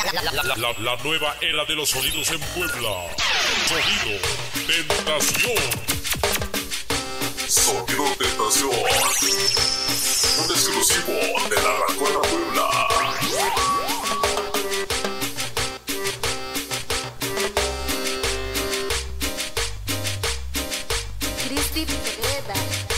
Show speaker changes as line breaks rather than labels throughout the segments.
La nueva era de los sonidos en Puebla. Sonido Tentación.
Sonido Tentación. Un exclusivo de la Racola Puebla.
Cristi Pereda.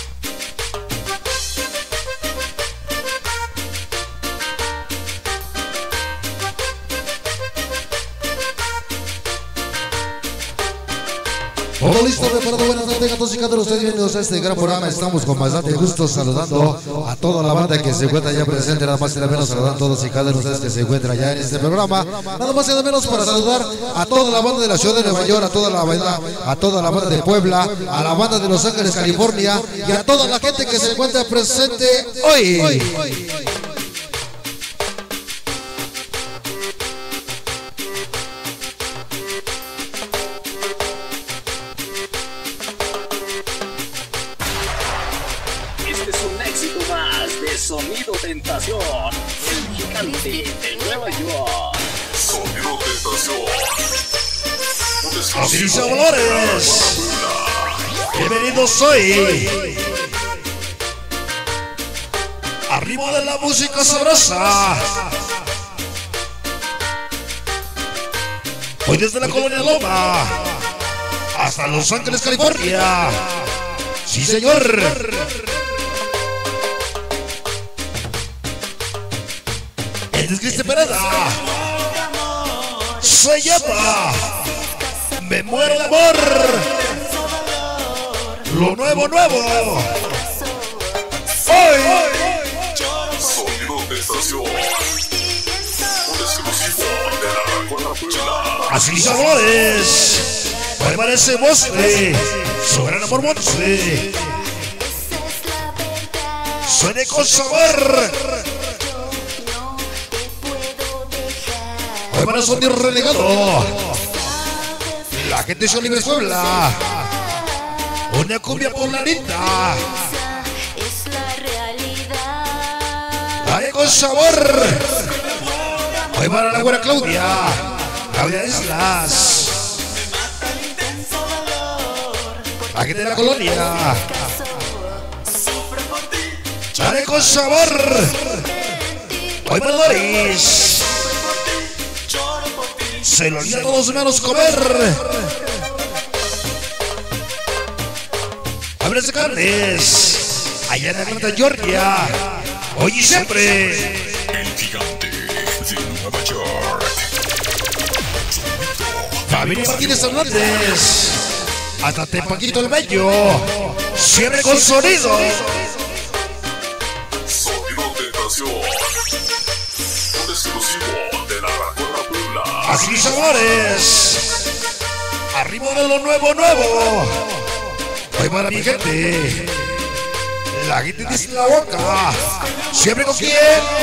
Todo listo, preparado, buenas noches a todos y cada uno de ustedes, bienvenidos a este gran programa. Estamos con bastante gusto saludando a toda la banda que se encuentra ya presente, nada más y nada menos saludando a todos y cada uno de ustedes que se encuentra ya en este programa. Nada más y nada menos para saludar a toda la banda de la ciudad de Nueva York, a toda la banda de Puebla, a la banda de Los Ángeles, California y a toda la gente que se encuentra presente hoy.
Este es un éxito más de Sonido Tentación, el gigante de Nueva York.
Sonido Tentación. Un exclusivo
Así dice
de la
Dolores.
Racola Puebla.
Bienvenidos hoy. Arriba de la música sabrosa. Hoy desde la colonia Loma hasta Los Ángeles, California. Sí, señor. El es Cristi Pereda. Se llama Me muero de amor. Lo nuevo. Hoy.
Sonido Tentación. Un exclusivo de la Racola Puebla.
Así sabores. Hoy parece Mostre. Su gran amor Mostre. Suene con sabor. Hoy para Sonido Renegado. La gente de Oliver Puebla. Una cumbia poblanita. Dale con sabor. Hoy para la buena Claudia Islas. La gente de la colonia. Dale con sabor. Hoy para Doris. Se lo olvida a todos menos comer. Abres de carnes. Allá en Atlanta, Georgia. Hoy y siempre.
El gigante de Nueva York.
Familia Martínez Hernández. Hasta Tepaquito el Bello. Siempre con sonido.
Sonido Tentación. Un exclusivo de la Racola Puebla.
Así sabores. Arriba de lo nuevo. Hoy para mi gente. La gente dice la boca. Siempre con quién.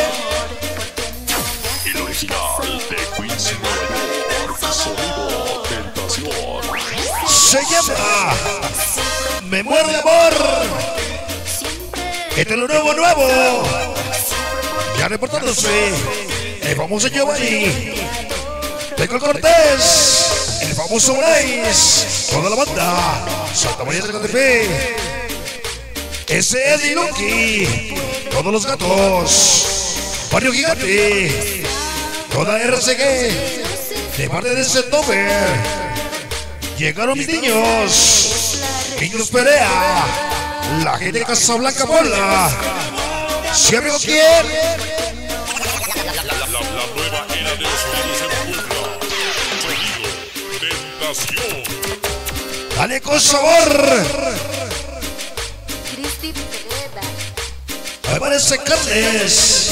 El original de Queens, Nueva York. Sonido Tentación.
Se llama Me muero de amor. Este es lo nuevo. Ya reportándose el famoso Giovanni, Michael Cortés, el famoso Bryce, toda la banda Santa María del Catepec, ese Eddie Lucky, todos los gatos, Barrio Gigante, toda RCG, de parte de Septober. Llegaron mis niños Perea, la gente de Casablanca, Puebla. ¿Siempre con quién?
La nueva era de los sonidos en Puebla. Sonido Tentación.
Dale con sabor.
Cristi Pereda.
Ahí parece carnes.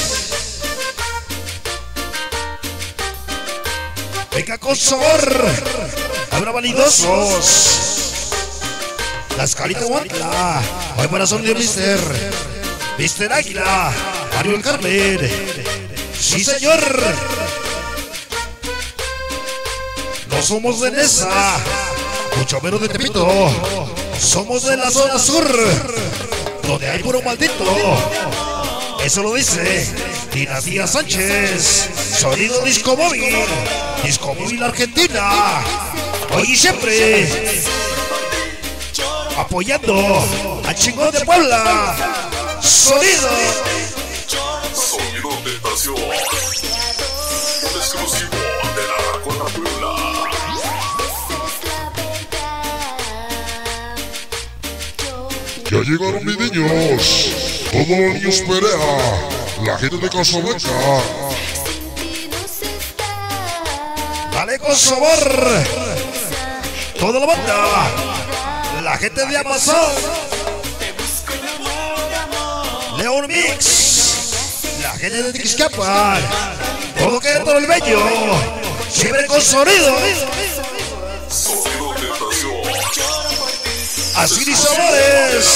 Venga con sabor. Habrá vanidosos. Las caritas Huantla. Hoy para Sonido Mister Águila. Mario del Carmen. Sí, señor. No somos de Nesa, mucho menos de Tepito. Somos de la zona sur, donde hay puro maldito. Eso lo dice Dinastía Sánchez, sonido Disco Móvil Argentina, hoy y siempre, apoyando al chingón de Puebla, sonido
Tentación, un exclusivo de la Racona Puebla.
Ya llegaron mis niños, todos los niños Perea, la gente de Casablanca.
dale con sabor, toda la banda, la gente de Amazon, León Mix, la gente de Tixcapa, todo Querétaro el Bello, siempre con sonido.
Sonido Tentación.
Así mis amores,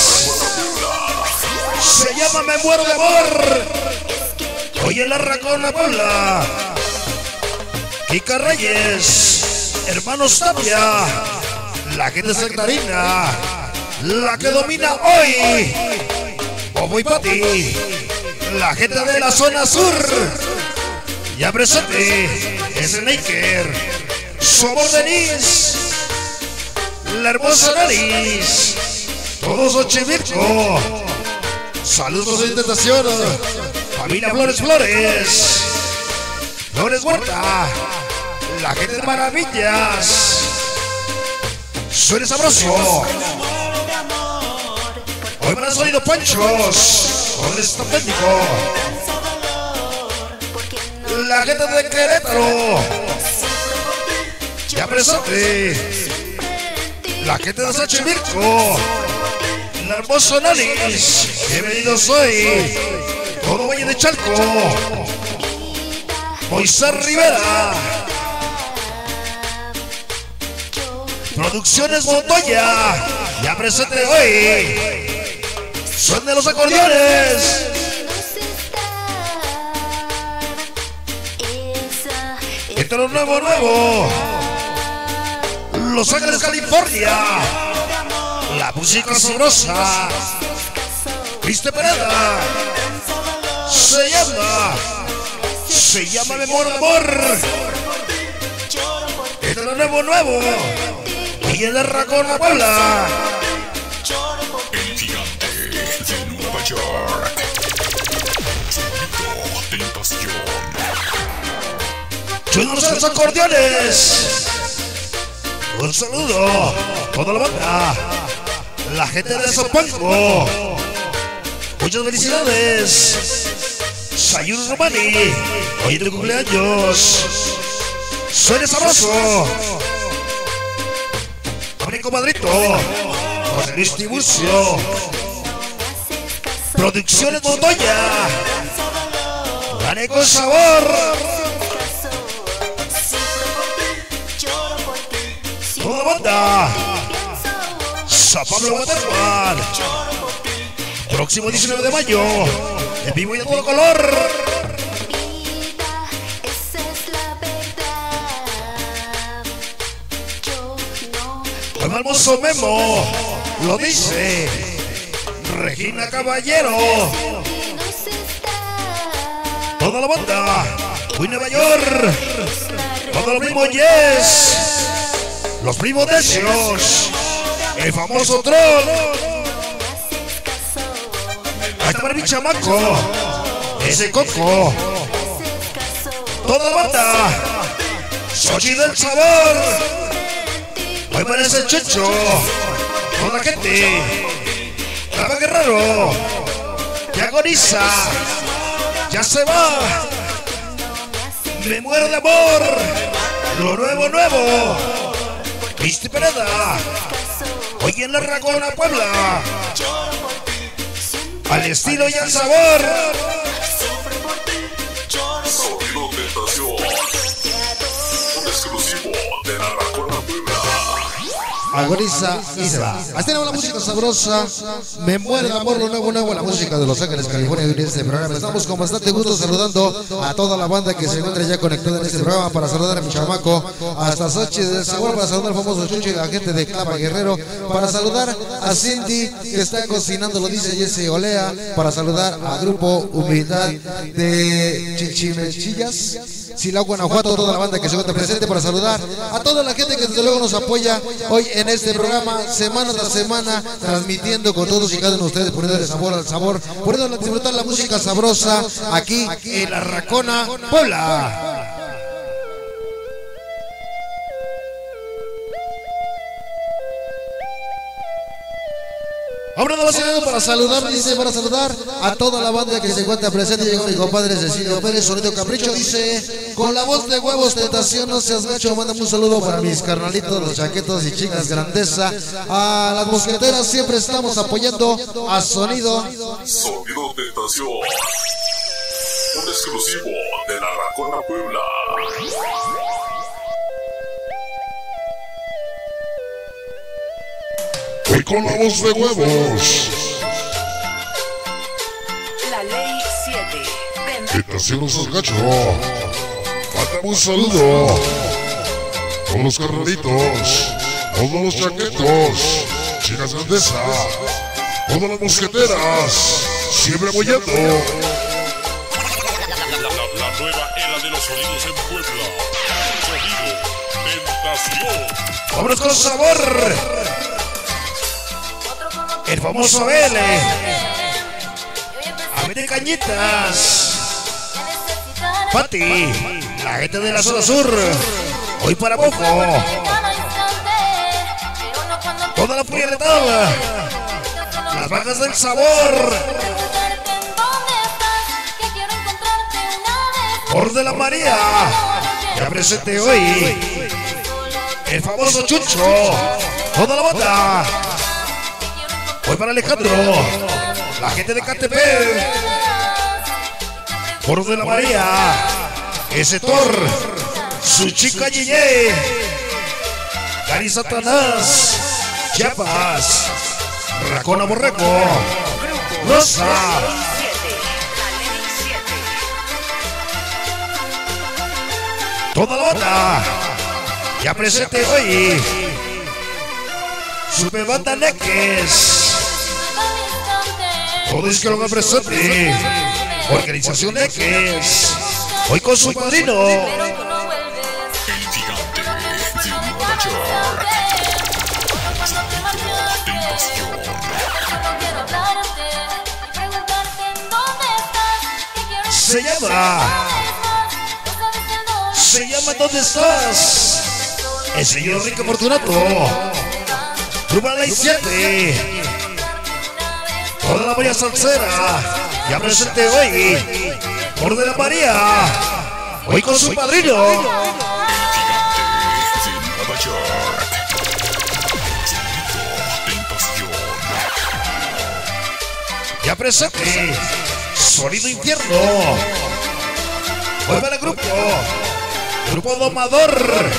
se llama Me Muero de Amor, hoy en la Racona Puebla, Kika Reyes, hermanos Tapia, la gente de Sectarina, la que domina hoy, Bobo y Pati, la gente de la zona sur, ya presente, es el Naker, somos Denise, la hermosa nariz, todos Xochimilco, saludos de Tentación, familia Flores Huerta, la gente de Maravillas, suena sabroso, hoy me han salido panchos, con este técnico, la gente de Querétaro, ya presente, la gente de Xochimilco, la hermosa Nanis, bienvenidos hoy, todo Valle de Chalco, Moisés Rivera, Producciones Montoya, ya presente hoy, son de los acordeones, entre lo nuevo, Los Ángeles, California, la música sabrosa, Cristi Pereda, se llama Me Muero de Amor, entre lo nuevo, y en la Racona Puebla,
El gigante de Nueva York. Sonido Tentación.
chulos a los acordeones, un saludo, toda la banda, la gente de Sopango, muchas felicidades, Sayur Romani, hoy es tu cumpleaños, suena sabroso, abre comadrito, José Luis Tiburcio, Producciones Montoya, dale con sabor, toda la banda, San Pablo Guatemala, próximo 19 de mayo, en vivo y de todo color, el hermoso Memo, lo dice, Regina Caballero, toda la banda, Uy Nueva York, todos los primos Yes, los primos Decios, el famoso Troll, ahí está para mi chamaco, ese Coco, toda la banda, Xochi del Sabor, hoy parece el Checho, toda la gente, Rama Guerrero, que agoniza, ya se va, Me Muero de Amor, lo nuevo, Cristi Pereda, hoy en la Racona Puebla, al estilo y al sabor,
Sonido Tentación. Un exclusivo de la Racona Puebla.
agoniza y se va. Así tenemos la música sabrosa. Me muere de amor, lo nuevo, la música de Los Ángeles, California. Y en este programa estamos con bastante gusto saludando a toda la banda que se encuentra ya conectada en este programa. Para saludar a mi chamaco, hasta Sochi del Sabor, para saludar al famoso Chuchi, la gente de Clapa Guerrero, para saludar a Cindy que está cocinando, lo dice Jesse Olea, para saludar a Grupo Humildad de Chichimechillas, Silao, Guanajuato, toda la banda que se encuentra presente, para saludar a toda la gente que desde luego nos apoya hoy en este programa, semana tras semana, transmitiendo con todos y cada uno de ustedes, poniéndole sabor al sabor, poniéndole a disfrutar la música sabrosa aquí en La Racona, Puebla. Ahora no va para saludar, dice, para saludar a toda la banda que se encuentra presente. Llegó mi compadre Cecilio Pérez, Sonido Capricho, dice, con la voz de Huevos Tentación, no seas gacho, mándame un saludo para mis carnalitos, los chaquetos y chicas grandeza. A las mosqueteras siempre estamos apoyando a Sonido
Tentación, un exclusivo de La Racona, Puebla.
Hoy con la voz de Huevos.
La ley 7.
Tentación, no seas gacho. Mándame un saludo a todos los carnalitos, todos los chaquetos, chicas grandeza, todas las mosqueteras, siempre apoyando.
La nueva era de los sonidos en Puebla. Sonido Tentación.
¡Vámonos con sabor! El famoso Abel, Abel de Cañitas, Pati, la gente de la zona sur, hoy para Bojo, toda la furia de tabla, las vacas del sabor, por de la María, ya presente hoy, el famoso Chucho, toda la banda. Voy para Alejandro, la gente de Catepec, por de la María, ese Thor, su chica Yeye, Cari Satanás, Chiapas, Racona Borreco, Rosa, toda la banda, ya presente hoy, Super Banda Neques. Todos que lo hagan presente, Organización X, hoy con su padrino,
El gigante de Nueva York. Tentación.
se llama ¿Dónde estás? El señor Enrique Fortunato, Grupo Ley 7. Toda la María Salsera, ya presente hoy, por de la María, hoy con su padrino,
El gigante de Nueva York. Sonido Tentación.
ya presente, Sonido Infierno, hoy para el Grupo Domador,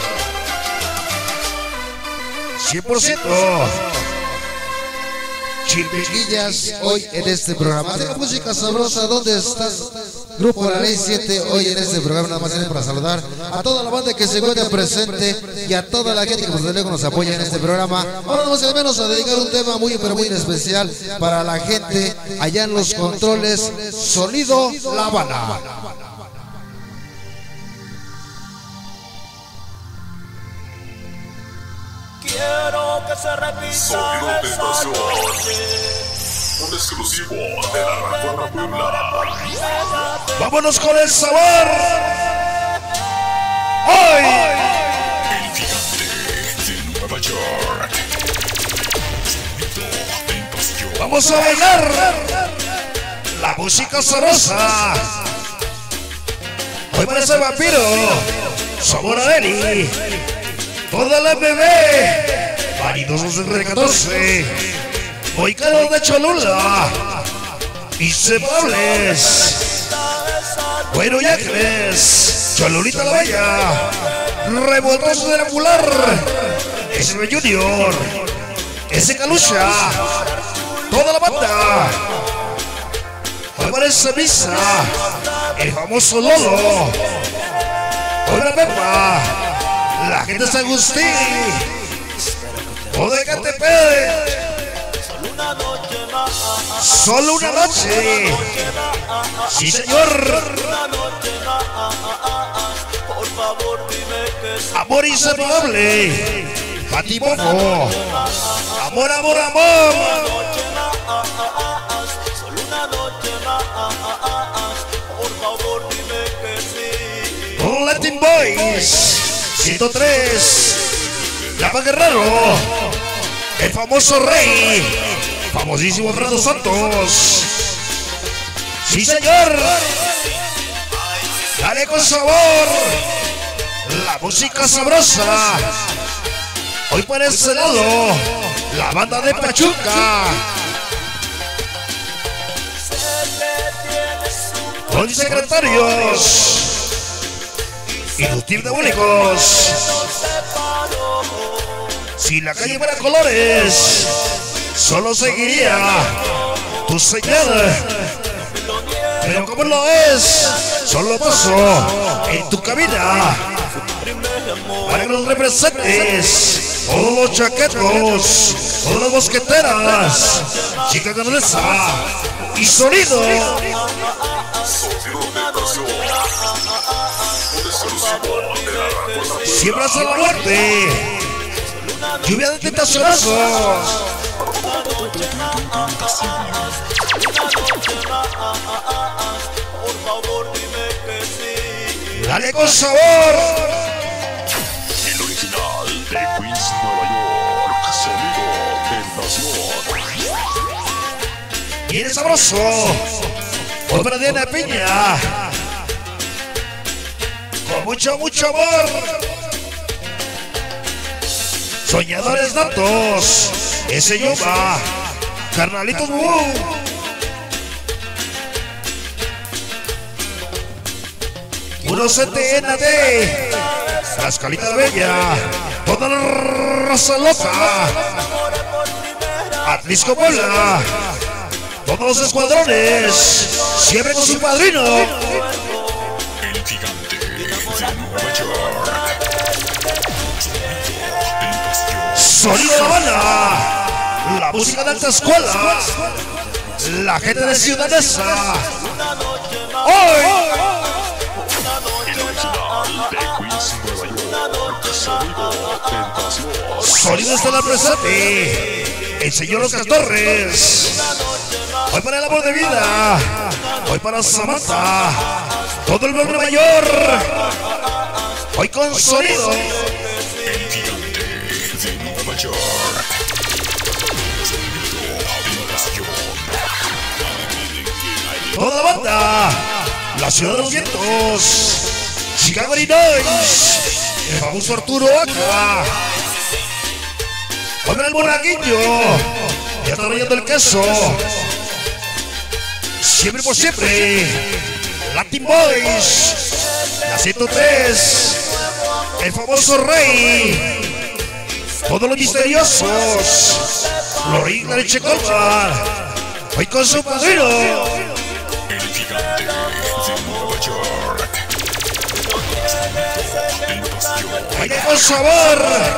100%. Chilmequillas hoy en este programa. De la música sabrosa, ¿dónde estás? Grupo La Ley 7 hoy en este programa. Nada más para saludar a toda la banda que se encuentra presente y a toda la gente que desde luego nos apoya en este programa. Ahora no de menos a dedicar un tema muy pero muy especial para la gente allá en los controles. Sonido La Habana.
Quiero que se repita
Sonido
esa
Tentación.
noche.
Un exclusivo de La Racona, Puebla.
¡Vámonos con el sabor! ¡Hoy!
El gigante de Nueva York. Sonido Tentación.
¡Vamos a bailar! La música sabrosa. Hoy para ese vampiro. Sabor a Deli. Toda la bebé. Maridos de 14. Hoy Carlos de Cholula. Inseparables. Bueno, ya crees. Cholulita la Bella. Revoltoso del Angular. ese Junior, ese Calucha, toda la banda. Hoy parece Misa, el famoso Lolo. Hoy la Pepa, la gente de San Agustín, o de Catepec. Solo una noche. Sí, señor. Amor inseparable. Pati Bobo. Amor, amor, amor. Con Latin Boys 103. Llama Guerrero. El famoso rey. Famosísimo Fernando Santos. Sí, señor. Dale con sabor. La música sabrosa. Hoy por ese lado, la banda de Pachuca. Con secretarios. Inductivo de únicos. Si la calle fuera colores, solo seguiría tu señal. Pero como lo es, solo paso en tu cabina para que nos representes. Todos los chaquetos, todas las mosqueteras, chica canadesa y sonido. Siempre hasta la muerte. Lluvia de tentacionazos. Dale con sabor.
El original de Queens, Nueva York. Sonido Tentación.
Viene sabroso. Obra de Ana Piña. Con mucho, mucho amor. Soñadores natos. Ese Yuma. Carnalitos Wu. Puro CTND. Cascalita Bella. Toda la raza loca. Atlisco Puebla. Todos los escuadrones. Siempre con su padrino.
El gigante de Nueva York.
Sonido de La Habana. La música de alta escuela. La gente de Ciudad Neza. Hoy.
El original de Queens, Nueva York. Sonido Tentación.
Sonido está en la presente. El señor Oscar Torres. Hoy para el amor de vida. Hoy para Samantha. Todo el mundo mayor. Hoy con sonido.
El gigante de Nueva York. Sonido Tentación.
Toda la banda. La ciudad de los vientos. Chicago, Illinois. El famoso Arturo Aca. Hoy para el monaguillo. Ya está rayando el queso. Siempre por siempre. Latin Boys. La 103. El famoso rey. Todos los misteriosos. Lorena Leche Colmar. Hoy con su padrino.
El gigante de Nueva York. Tentación.
Baile con sabor.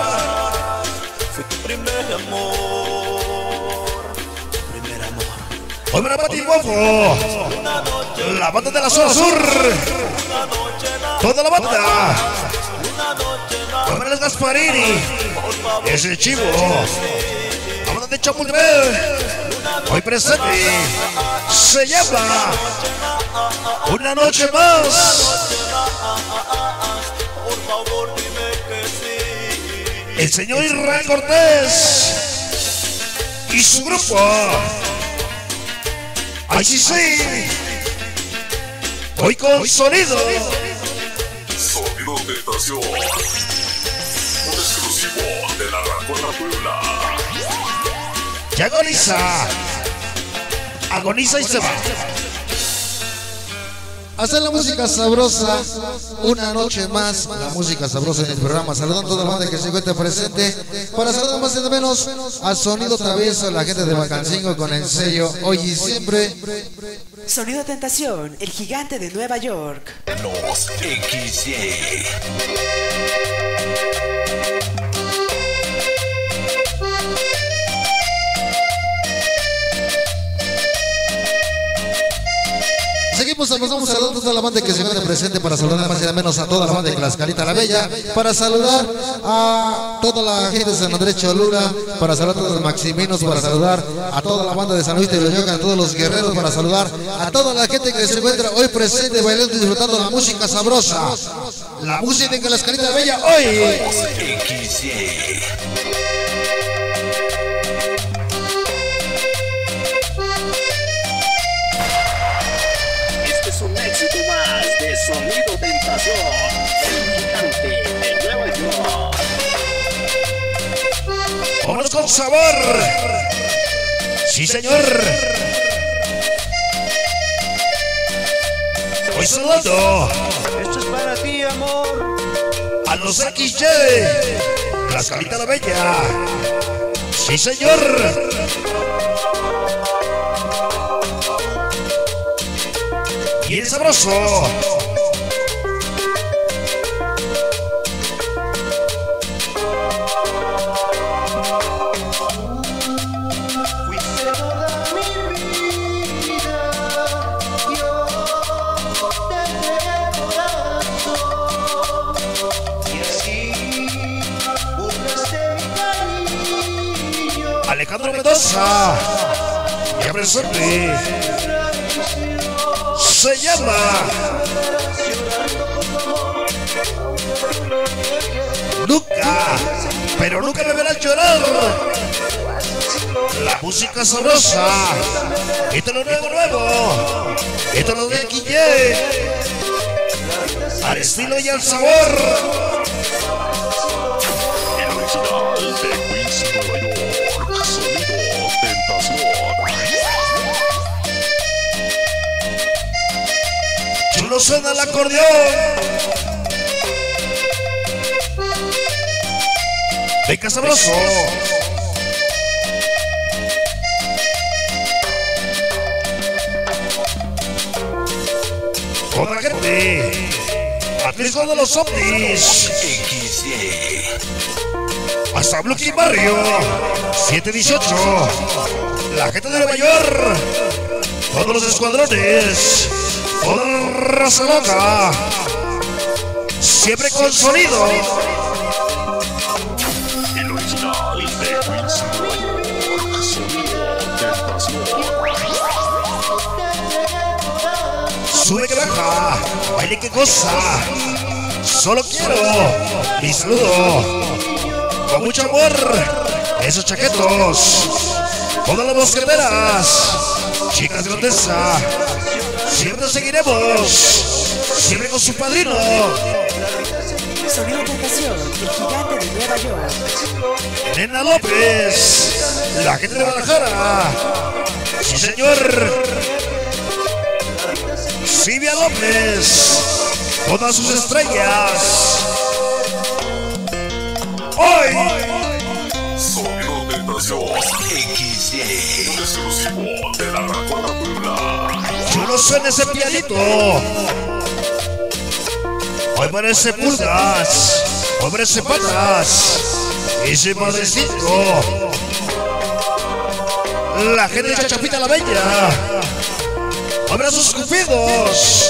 Hoy para Pati Bobo. La banda de la zona sur. Toda la banda. Hoy para el Gasparini. Ese chivo. La banda de Chapultepec. Hoy presente. Se llama Una Noche Más. El señor Israel Cortés y su grupo. Ay, sí, sí. Hoy con sonido.
Sonido Tentación. Un exclusivo de la Racuerda Puebla.
Ya agoniza. Agoniza y se va. Hacer la música sabrosa, una noche más, la música sabrosa en el programa. Saludando a toda la banda que se encuentra presente. Para saludar más y menos a Sonido Travieso, la gente de Bacancingo con el sello Hoy y Siempre.
Sonido Tentación, el gigante de Nueva York.
Los XY.
Seguimos, saludamos a toda la banda que se encuentra presente para saludar más y menos a toda la banda de Tlaxcalita la Bella, para saludar a toda la gente de San Andrés Cholula, para saludar a todos los maximinos, para saludar a toda la banda de San Luis de Loyoca, a todos los guerreros, para saludar a toda la gente que se encuentra hoy presente bailando y disfrutando la música sabrosa, la música de Tlaxcalita la Bella hoy.
Un éxito más de Sonido Tentación, el gigante de Nueva York.
¡Vámonos con sabor! ¡Sí, señor! Hoy saludando.
Esto es para ti, amor.
A los XY, Tlaxcalita la Bella. ¡Sí, señor! Bien sabroso.
Fuiste toda mi vida, yo te entregué el corazón y así burlaste mi cariño.
Alejandro Mendoza y abre suerte. Se llama Nunca, pero nunca me verás llorar. La música sabrosa. Esto es lo nuevo. Esto es lo de XY. Al estilo y al sabor.
El original de Queens, Nueva York. Sonido Tentación.
Chulo suena el acordeón. Venga sabroso. Toda la gente. Atletas de los ovnis. Hasta Blucky Barrio 718. La gente de Nueva York. Todos los escuadrones. Toda la raza loca. Siempre con sonido.
El original de Queens, Nueva York. Sonido Tentación.
Sube que baja, baile que goza. Solo quiero mi saludo con mucho amor. Esos chaquetos, todas las mosqueteras, chicas de Condesa. Siempre seguiremos, siempre con su padrino.
Sonido Tentación, el gigante de Nueva York.
Nena López, la gente de Guadalajara. Sí, señor. Silvia López, todas sus estrellas. Hoy,
Sonido Tentación. XY. Un exclusivo de la Racona Puebla.
chulo suena ese pianito. Hoy parece pulgas, hoy parece patas. Ese padrecito. La gente de Chachapita la Bella. Abrazos cupidos.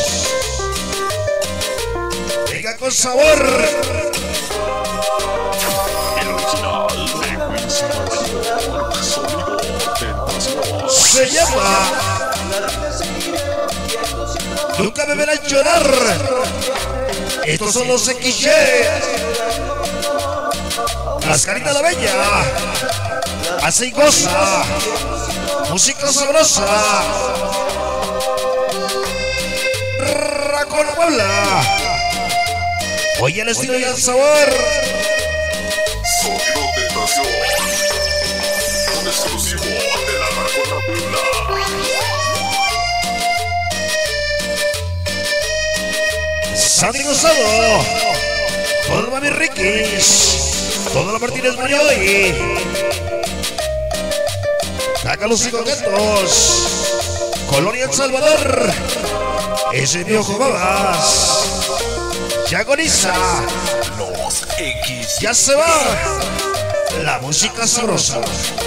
Venga con sabor.
El original de Queens, Nueva York. Sonido Tentación.
Se llama Nunca me verás llorar. Estos son los XY. Tlaxcalita la Bella. Hace y goza. Música sabrosa. Racona Puebla. Oye el estilo y el sabor.
Sonido Tentación. Un exclusivo de la Racona Puebla.
Sandy Gozado, todo el Mami Riquis, todo la Martínez Mayoy, Sácalos y Coquetos, Colonia El Salvador, ese viejo babas, ya agoniza,
Los X.
ya se va, la música sabrosa.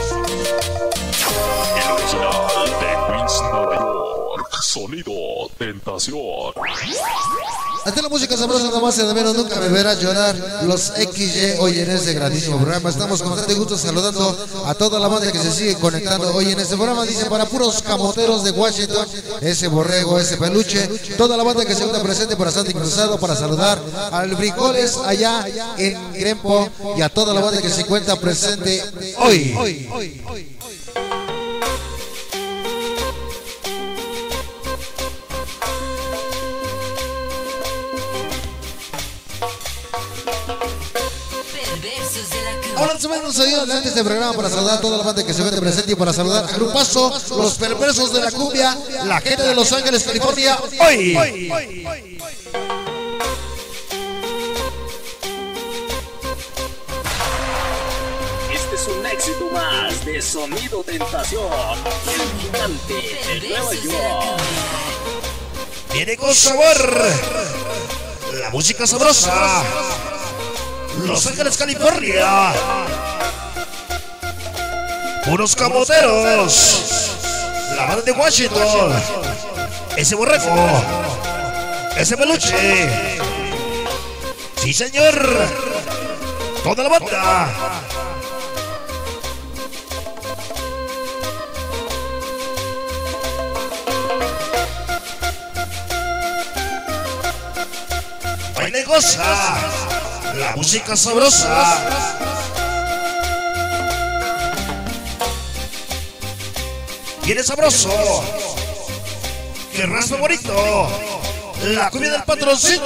El original de Queens, Nueva York. Sonido Tentación.
Ante la música sabrosa, nada más y de menos, nunca me verás llorar. Los XY hoy en este grandísimo programa. Estamos con bastante gusto saludando a toda la banda que se sigue conectando hoy en este programa. Dice para puros camoteros de Washington, ese borrego, ese peluche. Toda la banda que se encuentra presente para Sandy Cruzado, para saludar al Bricoles allá en Grempo y a toda la banda que se encuentra presente hoy. Ahora nos vamos a ir adelante este programa para saludar a toda la banda que se encuentra presente y para saludar al grupazo, los perversos de la cumbia, la gente de Los Ángeles, California, hoy.
Este es un éxito más de Sonido Tentación, el gigante de Nueva York.
Viene con sabor, la música sabrosa. Los Ángeles, California, puros camoteros, la banda de Washington, ese borrego, ese peluche, sí señor, toda la banda. Baila y goza, la música sabrosa. Viene sabroso, que raspa bonito, la cumbia del patroncito.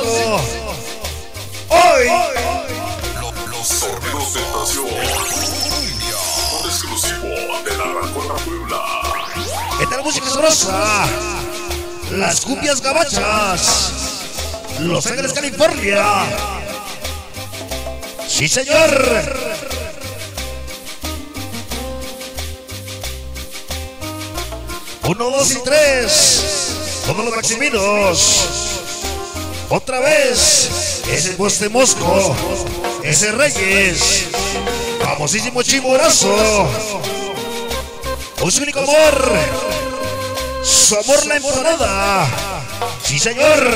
Hoy
Los Sonidos Tentación. Un exclusivo de la Racona Puebla.
esta es la música sabrosa, las cumbias gabachas, Los Ángeles, California. Sí señor. 1, 2 y 3, todos los maximinos. Otra vez, ese Poste Mosco, ese Reyes, famosísimo Chimborazo. Su único amor, su amor la empanada. Sí señor.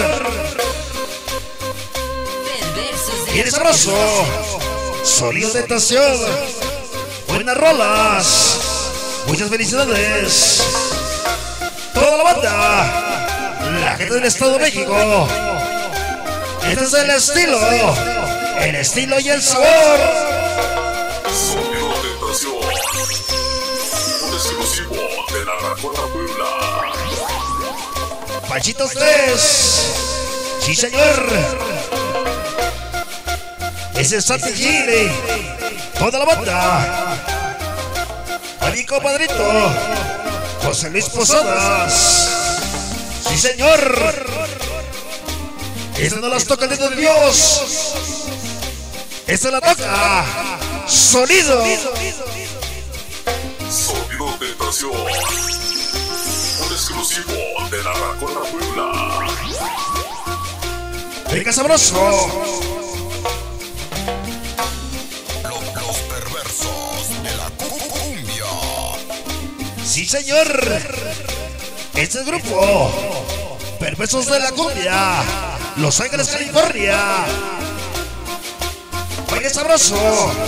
Viene sabroso, Sonido Tentación, buenas rolas, muchas felicidades. Toda la banda, la gente del Estado de México. Este es el estilo y el sabor.
Sonido Tentación. Un exclusivo de la Racona Puebla.
Panchitos 3, sí señor. Ese es Santi Gile, toda la banda. Amigo padrito, José Luis Posadas, sí señor. Esta no las toca el dedo de Dios, esta la toca Sonido.
Sonido Tentación. Un exclusivo de la Racona Puebla.
Venga sabroso.
Los perversos de la cumbia.
Sí señor. Este es el grupo Perversos de la Cumbia, Los Ángeles, California. Oiga sabroso,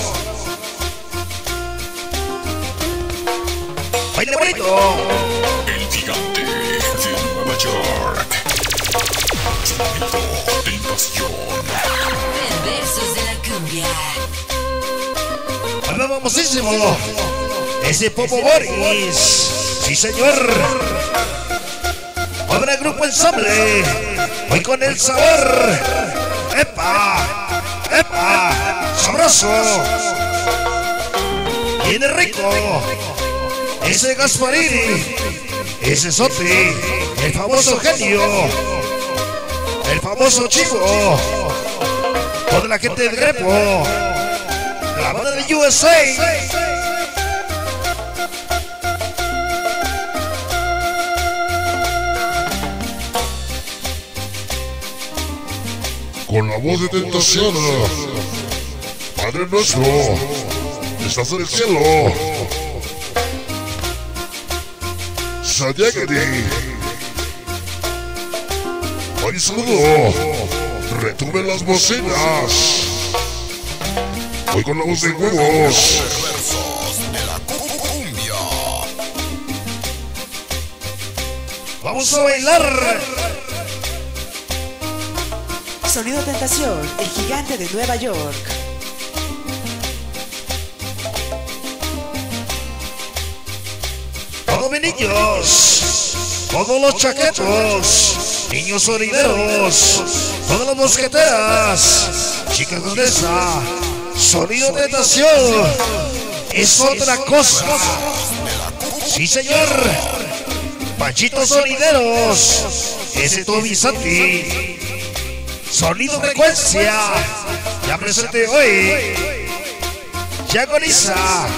baile bonito.
El gigante de Nueva York. Sonido Tentación.
Perversos de la cumbia.
Ahí va famosísimo, ese Popo Boris. Sí señor. Habrá grupo ensamble, hoy con el sabor. ¡Epa! ¡Epa! ¡Sabroso! Viene rico, ese Gasparini, ese Soti, el famoso genio. el famoso Chico, toda la gente del Grepo, la banda de USA.
Con la voz de tentación, Padre nuestro, estás en el cielo. Sadiagari. Hoy saludo, retumben las bocinas. Hoy con la voz de huevos.
Vamos a bailar.
Sonido Tentación, el gigante de Nueva York.
Todos mis niños, todos los chaquetos, niños sonideros, todas las mosqueteras, chicas condesa, Sonido Tentación es otra cosa. Sí, señor. Panchito Sonideros, ese Toby Santi. Sonido Frecuencia, ya presente hoy. Ya agoniza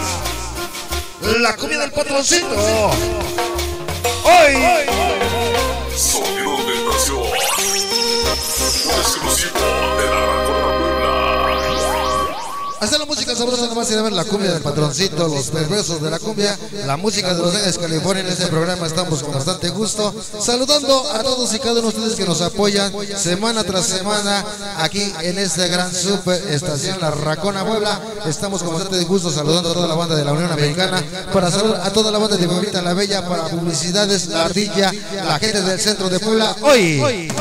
la cumbia del patroncito. Hoy.
Sonido Tentación. Un exclusivo de la Recuerda Puebla.
Hasta la música sabrosa, nomás ir a ver la cumbia del patroncito, los perversos de la cumbia, la música de Los Ángeles, California. En este programa estamos con bastante gusto, saludando a todos y cada uno de ustedes que nos apoyan semana tras semana aquí en esta gran super estación, La Racona Puebla. Estamos con bastante gusto saludando a toda la banda de la Unión Americana, para saludar a toda la banda de Pueblita la Bella, para publicidades, La Ardilla, la gente del centro de Puebla. Hoy.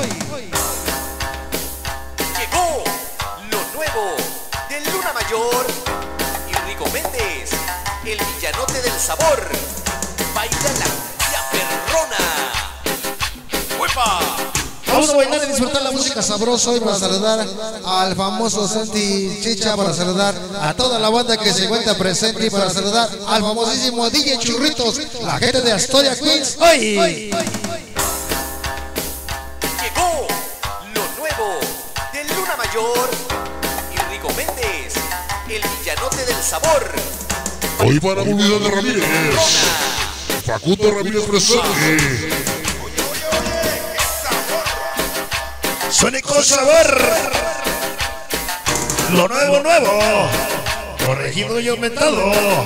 Llegó lo nuevo de Luna Mayor y Rico Méndez, el villanote del sabor. Baila la cumbia perrona. ¡Huepa!
Vamos a bailar y disfrutar la música sabrosa hoy, para saludar al famoso Santi Chicha, para saludar a toda la banda que se encuentra presente y para saludar al famosísimo DJ Churritos, la gente de Astoria Queens. Hoy.
Llegó lo nuevo de Luna Mayor y Rico Méndez, el villanote del sabor.
Hoy para Movilidad de Ramírez, Facundo Ramírez presente.
Suene con sabor. Lo nuevo, corregido y aumentado.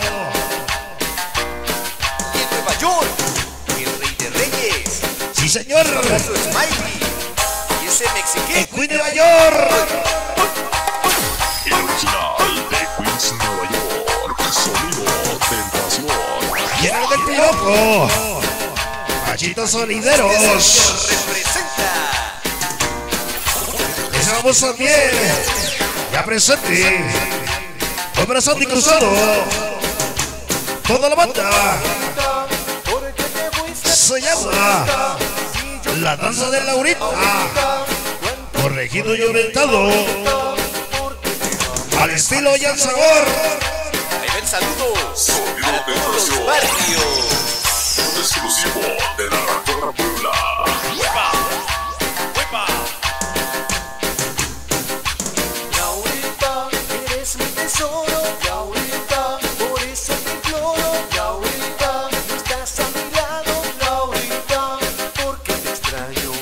Y en Nueva York, el rey de reyes,
Sí, señor.
Carlos Smiley y ese mexiquén.
En Queen, Nueva York.
El original de Queens, Nueva York. Sonido Tentación.
Lleno del piropo. Panchito Sonideros.
Representa.
Estamos también. Ya presente. Abrazando y cruzado. Toda la banda. Se llama La Danza de Laurita. Corregido y aumentado. Al estilo y al sabor.
Ahí va el saludo
Sonido
para todos los
Tentación.
barrios.
Un exclusivo de la Recuerda Puebla.
¡Huepa! ¡Huepa! Laurita, eres mi tesoro. Laurita, por eso te imploro. Laurita, no estás a mi lado. Laurita, porque te extraño.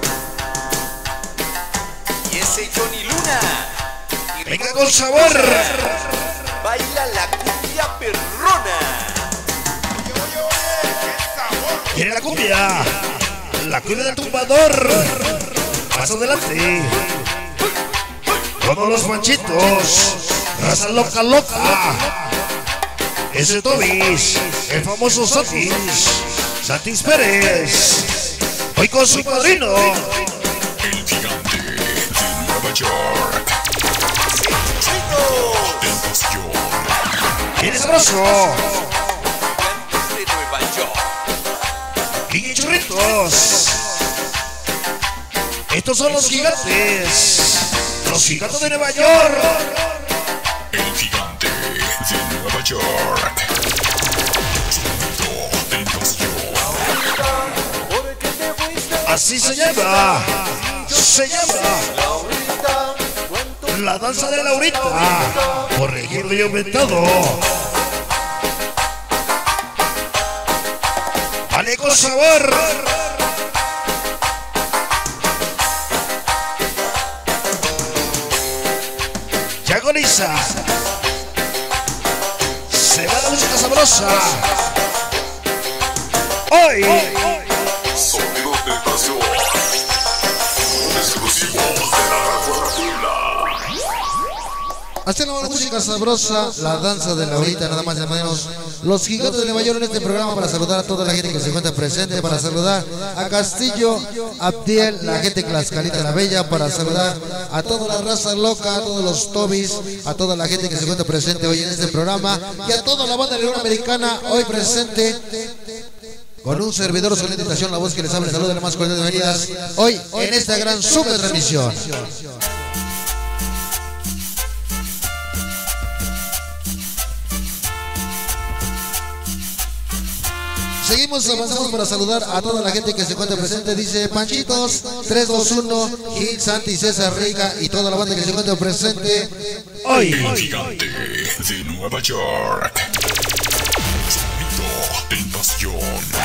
Y ese Johnny Luna. Y
Venga
Rico
con sabor.
baila la cumbia perrona.
Tiene la cumbia del tumbador. Más adelante. Todos los manchitos. Raza loca, loca. Ese Tobis, el famoso Santis Pérez. Hoy con su padrino.
El gigante de Nueva York.
¡Chito!
Tentación.
Viene sabroso.
Gigantes de Nueva York.
Niños churritos. Estos son los gigantes. Los gigantes de Nueva York.
El gigante de Nueva York. Sonido Tentación.
Porque te fuiste.
Así se llama. Se llama La Danza de Laurita, corregido y aumentado. Vale con sabor. Ya agoniza. Se va la música sabrosa. Hoy.
Sonido Tentación. Un exclusivo de la Recuerda Puebla.
Así la música sabrosa, la danza de Laurita, nada más y nada menos. Los Gigantes de Nueva York en este programa para saludar a toda la gente que se encuentra presente, para saludar a Castillo, Abdiel, la gente de Tlaxcalita la Bella, para saludar a toda la raza loca, a todos los Tobis, a toda la gente que se encuentra presente hoy en este programa y a toda la banda de León Americana hoy presente. Con un servidor sobre la invitación, la voz que les habla, saluda de las más cordiales bienvenidas hoy en esta gran super transmisión. Seguimos, avanzamos para saludar a toda la gente que se encuentra presente. Dice Panchitos 321, Gil, Santi, César Rica y toda la banda que se encuentra presente
hoy.
El Gigante de Nueva York. Sonido Tentación.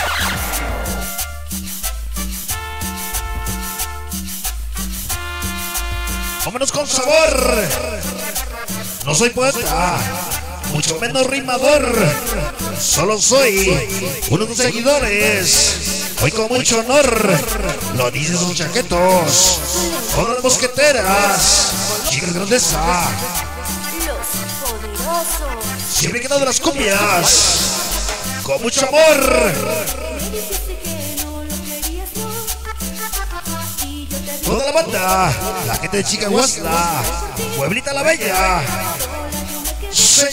Vámonos con sabor. No soy poeta, mucho menos rimador. Solo soy uno de tus seguidores. Hoy con mucho honor lo dicen los chaquetos, con las mosqueteras, chicas grandeza.
Los poderosos.
Siempre quedando las cumbias, con mucho amor. Toda la banda, la gente de Chica Huasla, Pueblita la Bella. Se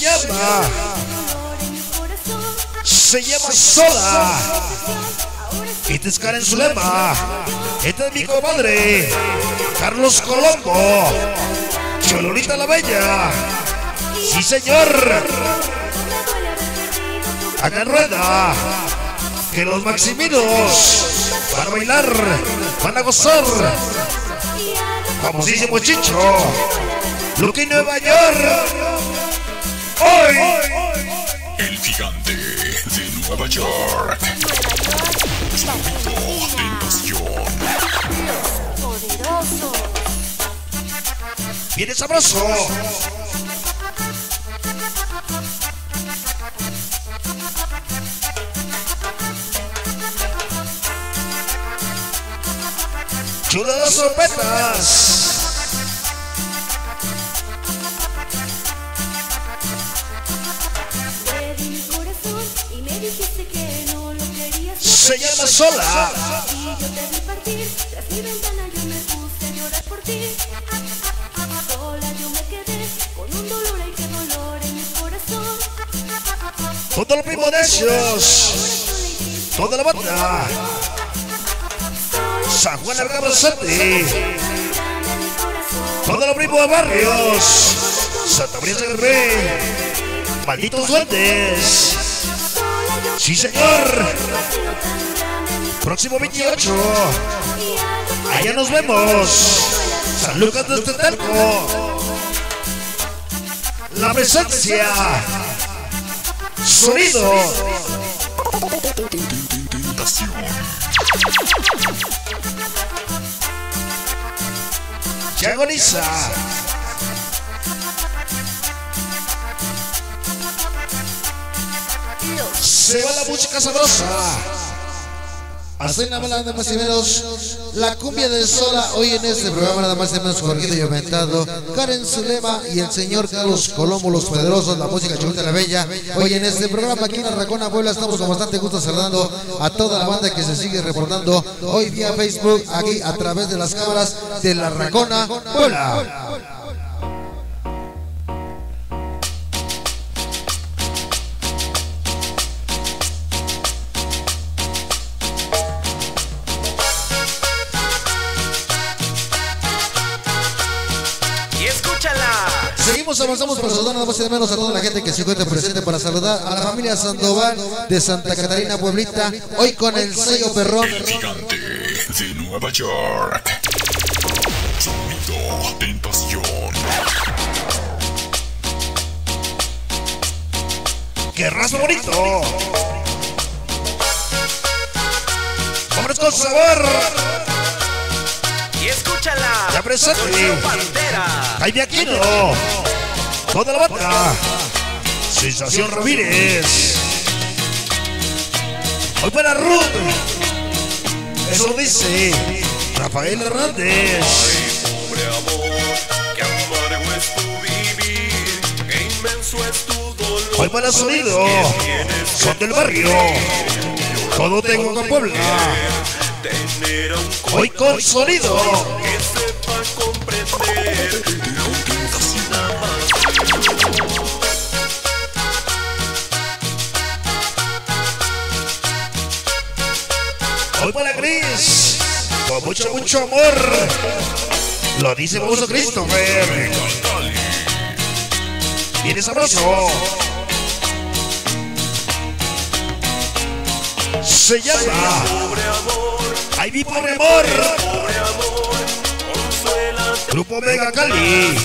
llama Sola. Y te escara en su lema. Este es mi compadre Carlos Colombo, Chololita la Bella. Sí señor. Hagan rueda, que los Maximinos van a bailar, van a gozar. Famosísimo Chicho, Luque y Nueva York. Hoy.
El Gigante de Nueva York. Sonido Tentación.
Poderosos.
Viene sabroso. Chulas las sorbetas. Se llama Sola.
Y yo te vi partir, tras mi ventana yo me puse a llorar por ti. Sola yo me quedé, con un dolor, ay qué dolor en mi corazón.
Todos los primos necios, toda la banda, San Juan Arcabrazate, todos los primos de barrios, Santa María de Guerrero, malditos duendes. Sí señor. Próximo 28, allá nos vemos. San Lucas de Estetalco. La presencia. Sonido.
Tentación.
Que agoniza. Se va la música sabrosa. Así nada más y menos la cumbia de Sola hoy en este programa, nada más y menos corrido y aumentado. Karen Zulema y el señor Carlos Colombo, los poderosos, la música Chololita la Bella. Hoy en este programa aquí en la Racona Puebla estamos con bastante gusto saludando a toda la banda que se sigue reportando hoy vía Facebook, aquí a través de las cámaras de la Racona Puebla. Seguimos, avanzamos para saludar nada más y nada menos a toda la gente que se encuentra presente, para saludar a la familia Sandoval de Santa Catarina, Pueblita, hoy con el sello perrón.
El Gigante de Nueva York. Sonido Tentación.
¡Qué raso bonito! ¡Vámonos con sabor!
Y escúchala.
Ya presente. Jaime Aquino. Toda la banda. Sensación Ramírez. Hoy para Ruth. Eso dice Rafael Hernández.
Pobre amor, que amargo es tu vivir, que inmenso es tu dolor.
Hoy para Sonido. Son del barrio. Todo tengo con Puebla. Hoy con Sonido.
Que sepa comprender lo que es nada más.
Hoy para Gris. Con mucho, mucho amor. Lo dice famoso Christopher. Viene sabroso. Se llama Ay, mi pobre amor. Grupo Mega Cali.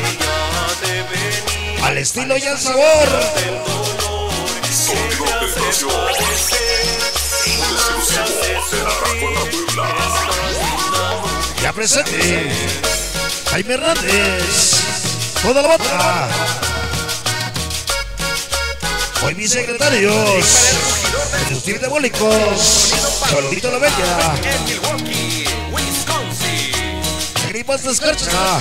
Al estilo y al sabor.
Sonido Tentación. Un exclusivo de la Rajuela Puebla.
Ya presente Jaime Hernández. Toda la banda. Hoy mis secretarios. Industriales Diabólicos. Saludito a la bella. Gripas de escarcha.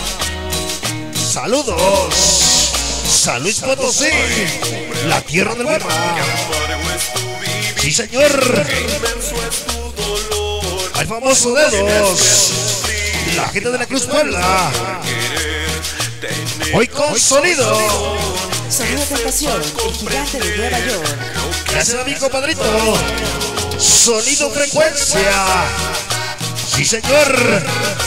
Saludos. San Luis Potosí. La tierra del Huema. Sí, señor. Hay famoso dedos. La gente de la Cruz Puebla. Hoy con Sonido.
Sonido Tentación, el gigante de Nueva York.
Gracias a mi compadrito. Sonido Frecuencia. Sí, señor.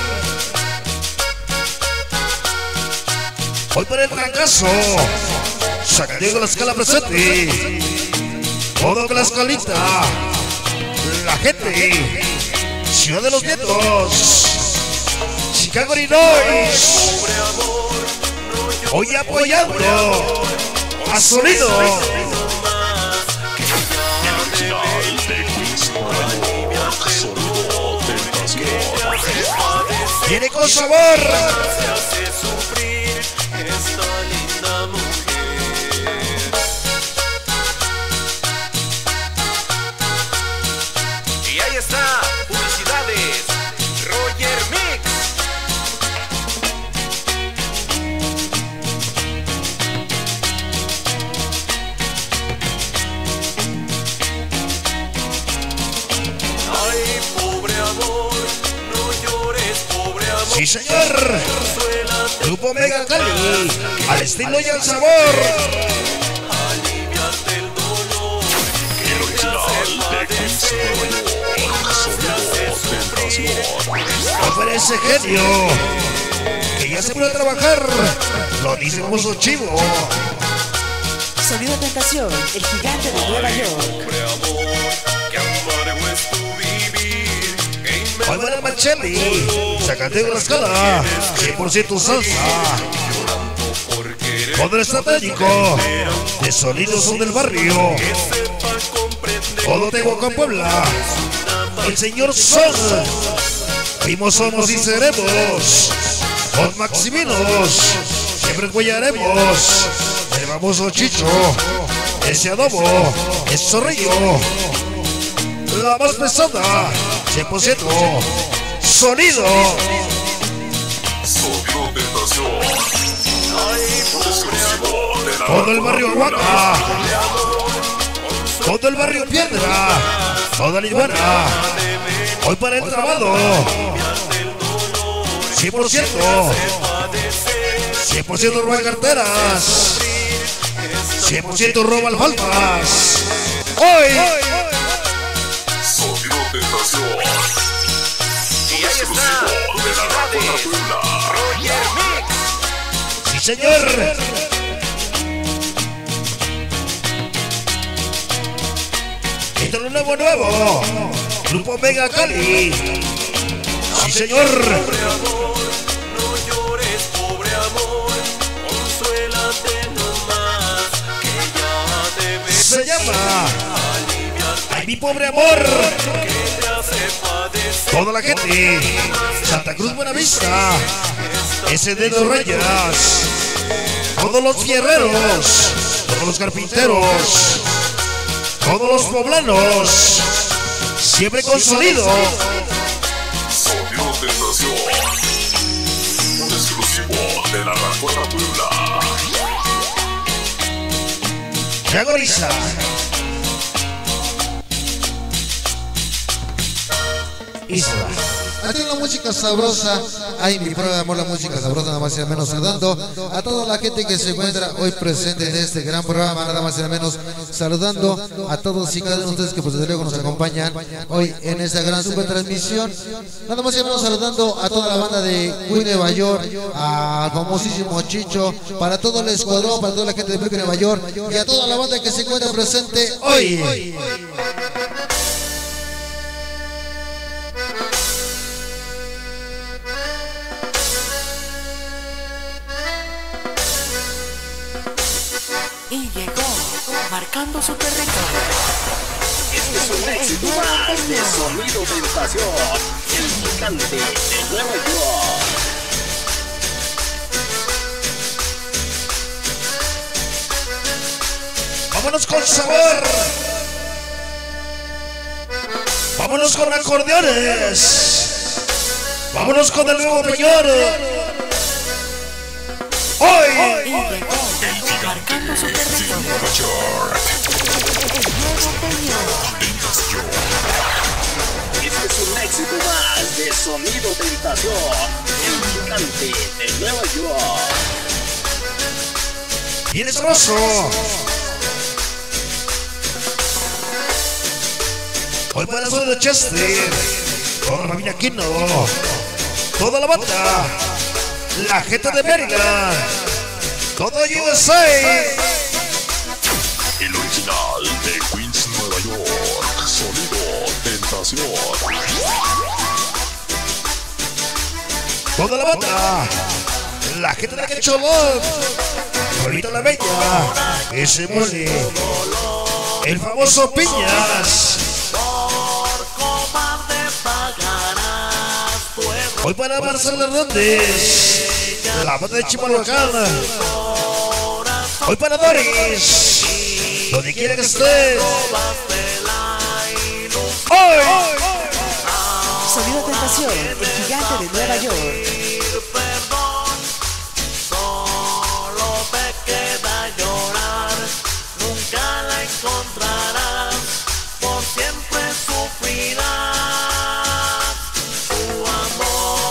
Hoy para el fracaso. Zacatego la escala presente. Todo con la escalita. La gente. Ciudad de los Vientos. Chicago, Illinois. Hoy apoyando a Sonido. Viene con sabor.
Y ahí está, publicidades, Roger Mix. Ay, pobre amor, no llores, pobre amor.
Sí, señor. Grupo Mega Cali. Al estilo y al sabor.
Aliviarte el dolor.
El original de Queens, Nueva York. Sonido Tentación.
Ofrece genio. Que ya se puede trabajar. Lo dice famoso Chivo.
Sonido Tentación, el gigante de Nueva York.
Que amargo es tu vivir.
Hoy van a Mancheli. Zacatego la escala. 100% salsa. Poder estratégico. De sonidos son del barrio. Todo Tehuacán, Puebla. El señor Son. Primos somos y seremos. Con Maximinos. Siempre cuellaremos. El famoso Chicho. Ese adobo. Es zorrillo. La más pesada. 100%. Sonido.
Sonido Tentación. Exclusivo de la
Todo el barrio Aguaca. Todo el barrio Piedra. Toda la iguana. Hoy para el trabado. 100%. 100% roba carteras. 100% roba alfalfas. Hoy.
Sonido Tentación.
Y ahí está, publicidades, Roger Mix.
Sí, señor. Esto es lo nuevo. Grupo Mega Cali. Sí, señor. mi pobre amor. Toda la gente, Santa Cruz Buenavista, ese de los Reyes, todos los fierreros, todos los carpinteros, todos los poblanos, siempre con sonido.
Sonido Tentación, un exclusivo de la Racola Puebla.
Que agoniza. Isla.
Aquí la música sabrosa, ay mi prueba de amor, la música sabrosa, nada más y nada menos saludando a toda la gente que se encuentra hoy presente en este gran programa, nada más y nada menos saludando a todos y cada uno de ustedes que pues desde luego nos acompañan hoy en esta gran super transmisión, nada más y nada menos saludando a toda la banda de Queen Nueva York, al famosísimo Chicho, para todo el escuadrón, para toda la gente de Queen Nueva York y a toda la banda que se encuentra presente hoy.
Y llegó, marcando su territorio.
Este es un éxito más de Sonido Tentación, el gigante de Nueva York.
Vámonos con sabor. Vámonos con acordeones. Vámonos con el nuevo peñón. Hoy.
Y llegó, marcando su territorio. El nuevo peñón.
Este es un éxito más de Sonido Tentación, el gigante de Nueva York.
Bien sabroso. Hoy para la zona de Chester, toda la familia Aquino, toda la banda, la gente de Maryland, todo USA.
El original de Queens, Nueva York. Sonido Tentación.
Toda la banda, la gente de Quecholón, Solita la Bella, ese mole, el famoso Piñas. Hoy para Marcelo Hernández, la banda de Chimalhuacán. Hoy para Doris, donde quiera que esté. Hoy.
Sonido Tentación, el gigante de Nueva York.
Solo te queda llorar, nunca la encontrarás, por siempre sufrirás tu amor.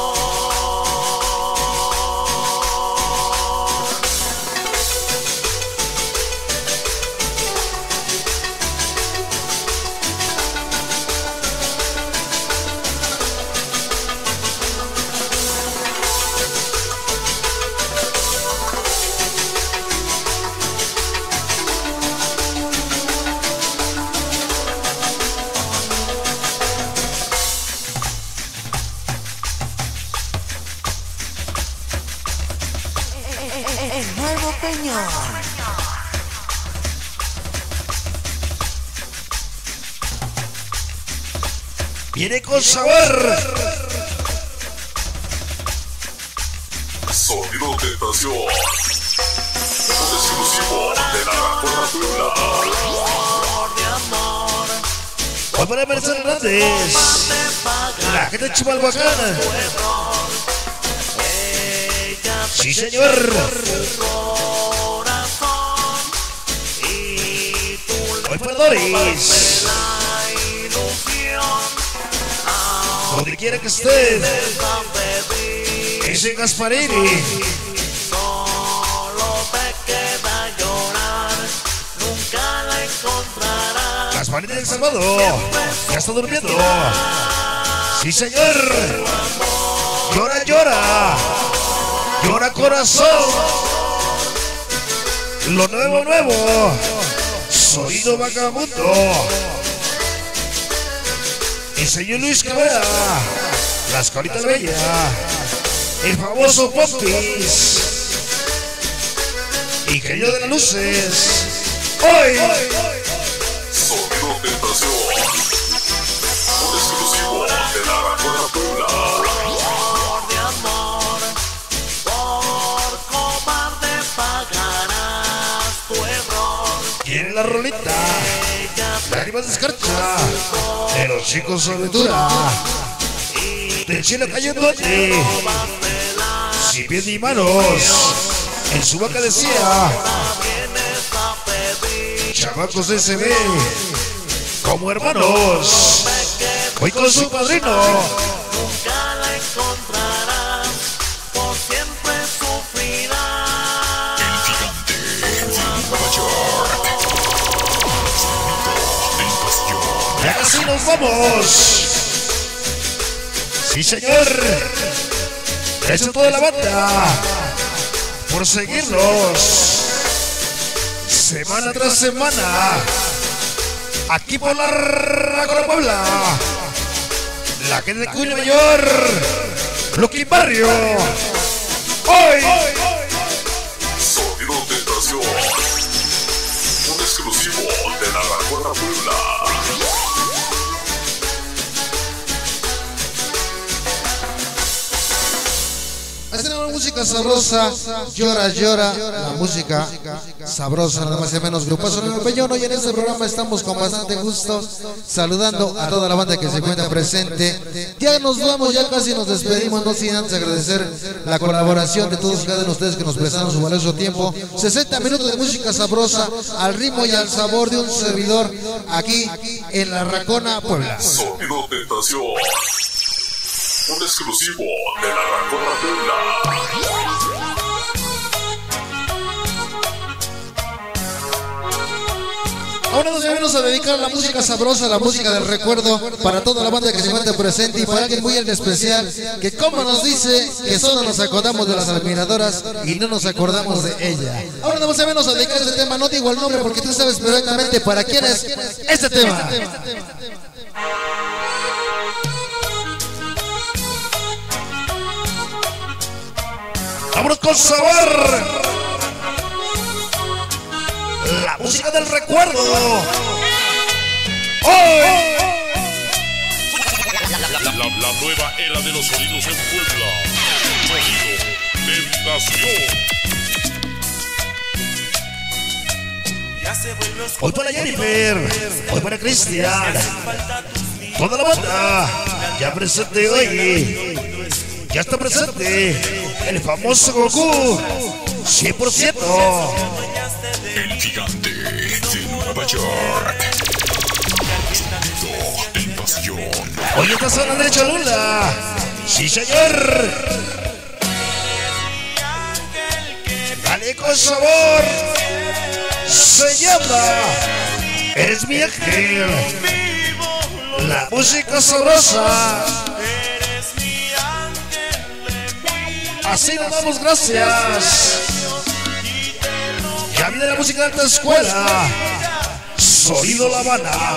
El nuevo peñón.
Viene con sabor.
Sonido Tentación, un exclusivo de la Racola Puebla.
Hoy para Marcelo Hernández, la gente de Chimalhuacán. Sí, señor. Hoy para Doris, donde quiera que esté. Ese Gasparini.
Solo te queda llorar, nunca la encontrarás.
Gasparini del Salvador, ya está durmiendo. Sí, señor. Llora, llora. Llora corazón. Lo nuevo, nuevo. Sonido vagabundo. El señor Luis Cabrera. Las Colitas Bella. El famoso Pompis. Ingeniero de las luces. Hoy.
Sonido Tentación. Un exclusivo de la Racona Puebla.
De amor, por cobarde pagarás tu error.
Quiere la rolita, lágrimas de escarcha, de los chicos aventura, del cielo cayendo allí, sin pies ni manos, en su boca decía, chamacos de SB, como hermanos, hoy con su padrino.
Nunca la encontrarás, por siempre sufrirás.
El gigante de Nueva York. Sonido Tentación.
Ya casi nos vamos. Sí, señor. Gracias a toda la banda por seguirnos semana tras semana aquí por la Racona Puebla, la gente de Cuyo Mayor, Lucky Barrio. Hoy
Sonido Tentación. Un exclusivo de la Racona Puebla.
hacen una música sabrosa, llora, llora, la música sabrosa, nada más y menos grupazo Nuevo Peñón. Hoy en este programa estamos con bastante gusto, saludando a toda la banda que se encuentra presente. Ya nos vamos, ya casi nos despedimos, no sin antes agradecer la colaboración de todos y cada uno de ustedes que nos prestaron su valioso tiempo. 60 minutos de música sabrosa, al ritmo y al sabor de un servidor, aquí en la Racona Puebla.
Sonido Tentación. Un exclusivo de la Racona Puebla.
Ahora nos venimos a dedicar la música sabrosa, la música del recuerdo, para toda la banda que se encuentra presente y para alguien muy en especial, que como nos dice que solo nos acordamos de las admiradoras y no nos acordamos de ella. Ahora nos venimos a dedicar este tema, no digo el nombre porque tú sabes perfectamente para quién es este tema. ¡Vámonos con sabor! La música del recuerdo. ¡Hoy!
La nueva era de los sonidos en Puebla. Sonido Tentación.
Hoy para Jennifer, hoy para Cristian, toda la banda ya presente hoy. Ya está presente el famoso Goku 100%.
El gigante de Nueva York. Sonido Tentación.
Hoy está a la derecha Lula. Sí, señor. Dale con sabor. Se llama Eres mi ángel. La música sabrosa. Así nos damos gracias. Ya viene la música de alta escuela. Sonido La Habana.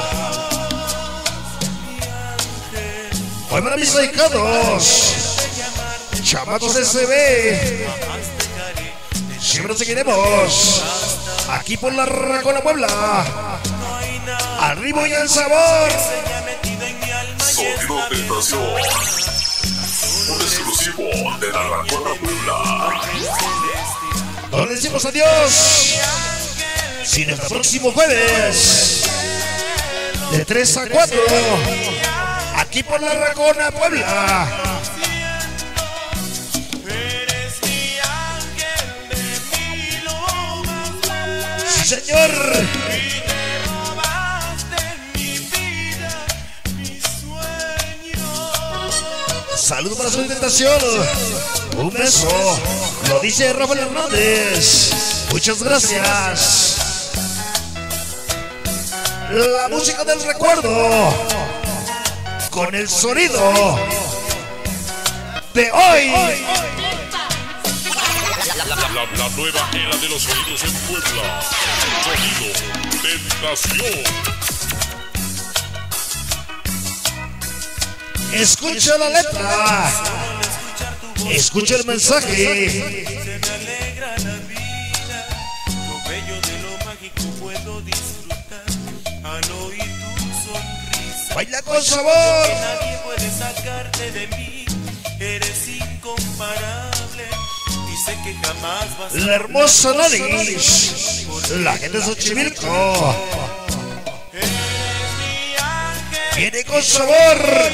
Hoy para mis dedicados, chamacos SB. Siempre nos seguiremos aquí por la Racona Puebla. Al ritmo y al sabor.
Sonido Tentación. Un exclusivo de la Racona Puebla.
Nos decimos adiós. Sin el próximo jueves de 3 a 4 aquí por la Racona Puebla. Sí, señor. Saludos para su tentación. Un beso. Lo dice Rafael Hernández. Muchas gracias. La música del recuerdo con el sonido de hoy.
La nueva era de los sonidos en Puebla. Sonido Tentación.
Escucha la letra, escucha el mensaje.
Se me alegra la vida, lo bello de lo mágico puedo disfrutar al oír
Baila con sabor.
Nadie puede sacarte de mí. Eres incomparable. Y sé que jamás vas a...
La hermosa nariz. La gente de Xochimilco. Viene con sabor.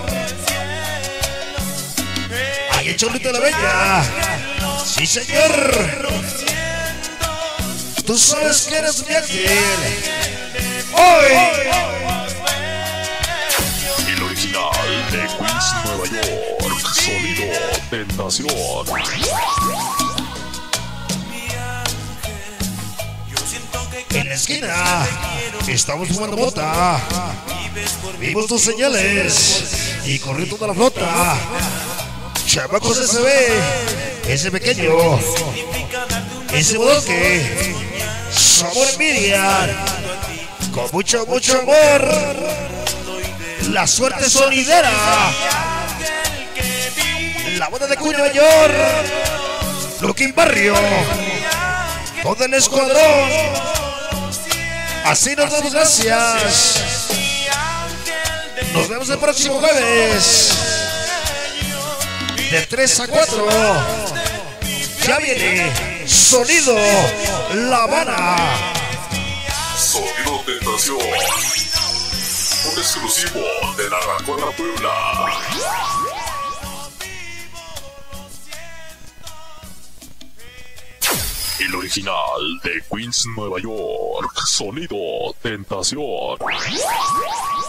Ahí el Cholito de la Bella. Sí, señor. Tú sabes que eres mi ángel. Hoy.
El original de Queens, Nueva York. Sonido Tentación.
En la esquina estamos fumando mota. Vimos tus señales y corrió toda la flota. Chamacos SB, ese pequeño, ese bodoque, sabor envidia, con mucho, mucho amor. La suerte sonidera, la boda de Cuña Mayor, Luquín Barrio, todo el escuadrón. Así nos damos gracias. Nos vemos el próximo jueves de 3 a 4. Ya viene Sonido La Habana.
Sonido Tentación. Un exclusivo de la Racona Puebla. El original de Queens, Nueva York. Sonido Tentación.